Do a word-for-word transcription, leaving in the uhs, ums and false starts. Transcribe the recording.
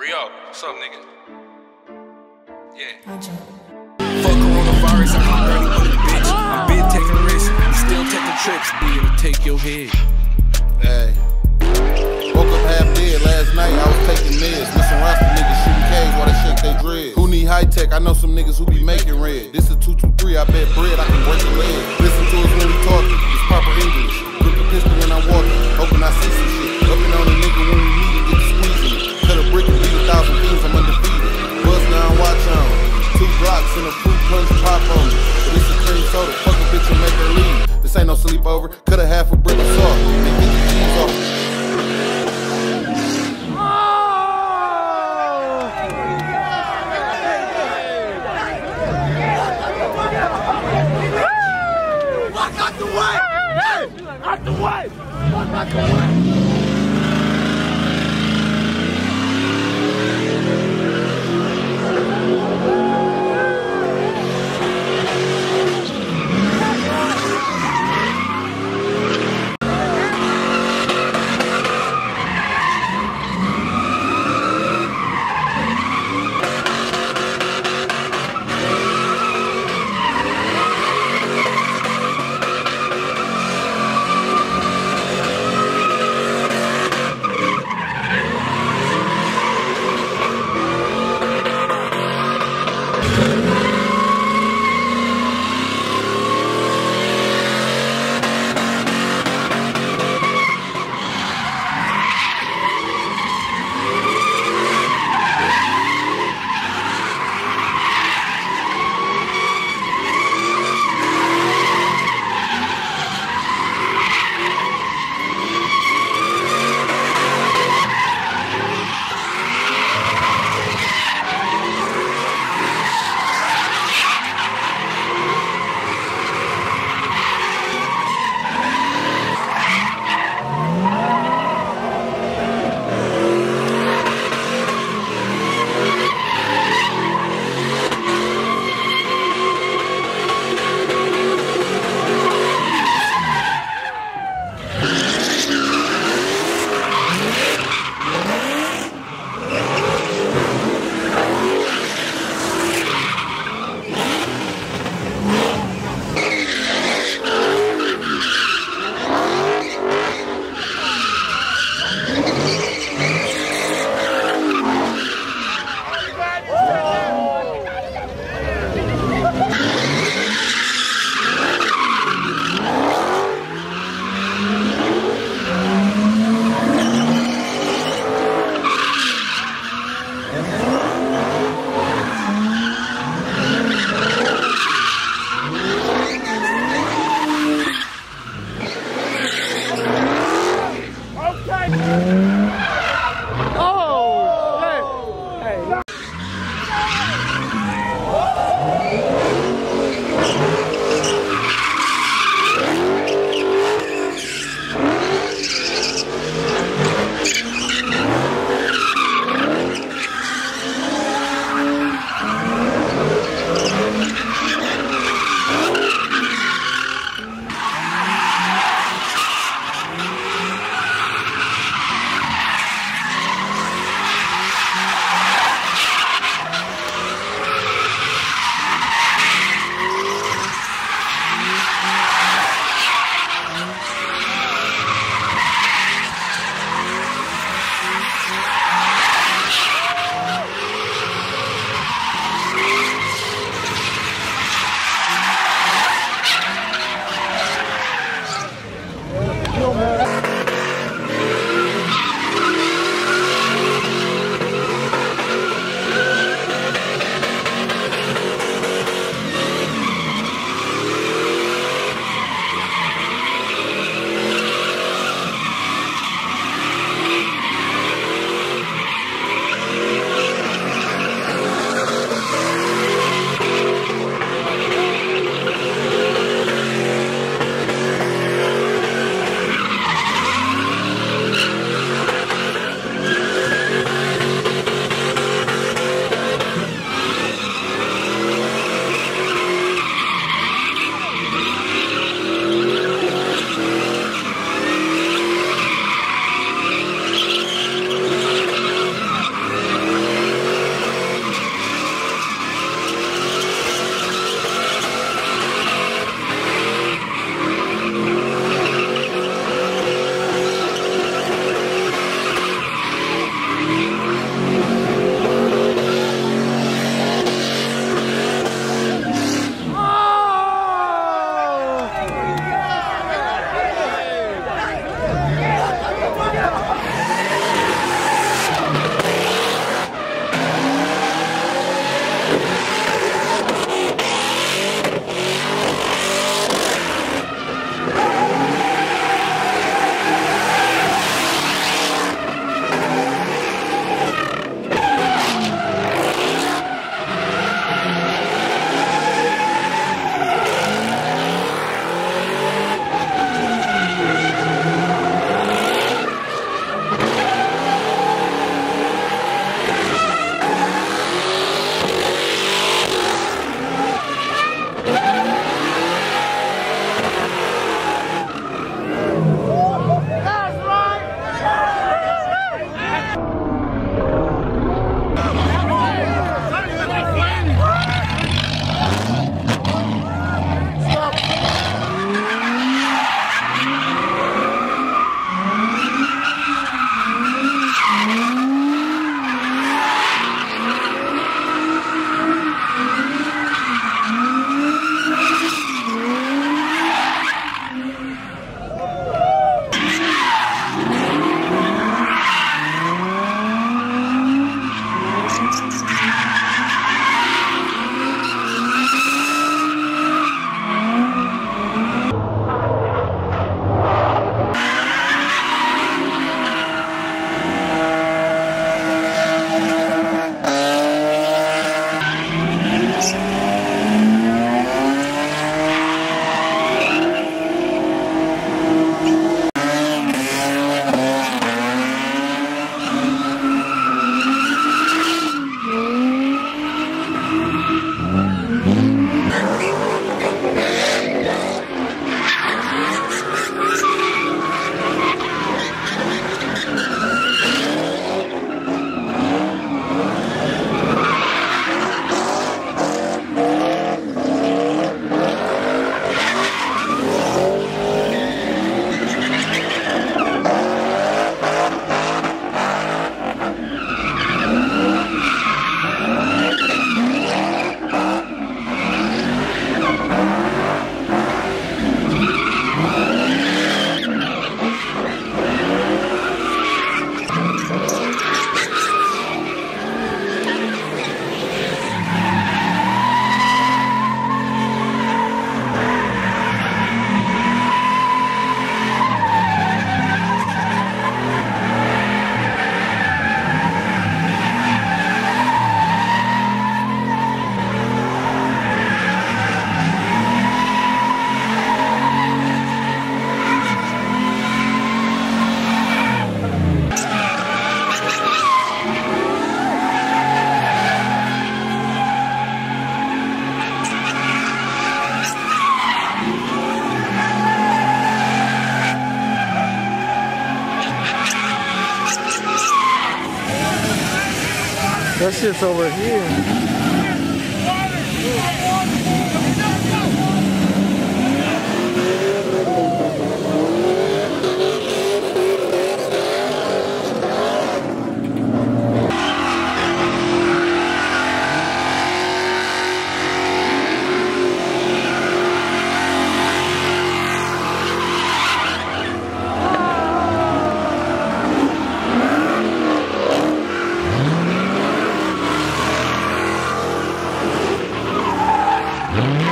Rio, what's up, nigga? Yeah. Fuck coronavirus, I can barely put a bitch. I'm big taking risks, still taking trips. Be able to take your head. Hey. Woke up half dead last night, I was taking meds. Listen, Rasta niggas shooting K's while they shake their dreads. Who need high tech? I know some niggas who be making red. This is two two three, I bet bread, I can break a leg. Listen to us when we talking, it's proper English. Grip the pistol when I'm walking, hoping I see some shit. Upping on a nigga when we meet and get to squeezing it. Cut a brick and beat a thousand things, I'm undefeated. Buzz down, watch on. Two blocks and a fruit punch pop on me. But it's a cream soda, fuck a bitch and make her leave. This ain't no sleepover, cut a half a brick of salt and get the cheese off. Walk out the way! Hey! Out the way! Walk out the way! That shit's over here. Yeah.